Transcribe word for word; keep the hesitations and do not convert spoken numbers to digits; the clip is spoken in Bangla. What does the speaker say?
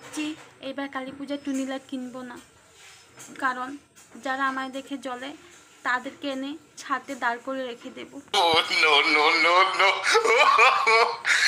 ভাবছি এইবার কালী পূজায় টুনি লাইট কিনবো না, কারণ যারা আমায় দেখে জ্বলে তাদেরকে এনে ছাদে দাঁড় করে রেখে দেবো।